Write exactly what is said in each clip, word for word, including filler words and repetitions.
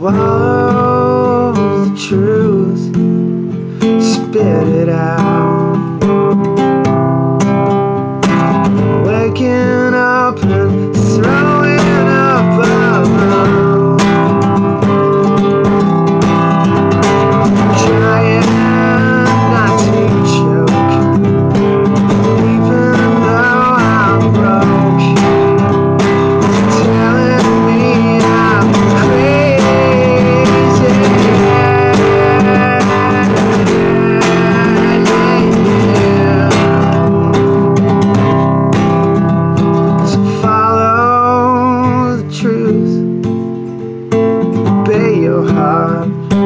Swallow the truth, spit it out. Waking up and throwing up alone, trying not to choke, even though I'm broke, telling me I'm crazy. So follow the truth, obey your heart,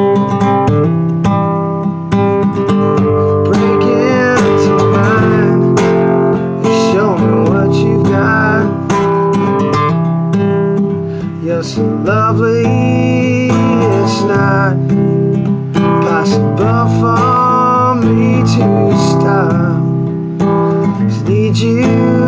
break into mine, show me what you've got. You're so lovely, it's not possible for me to stop. Just need you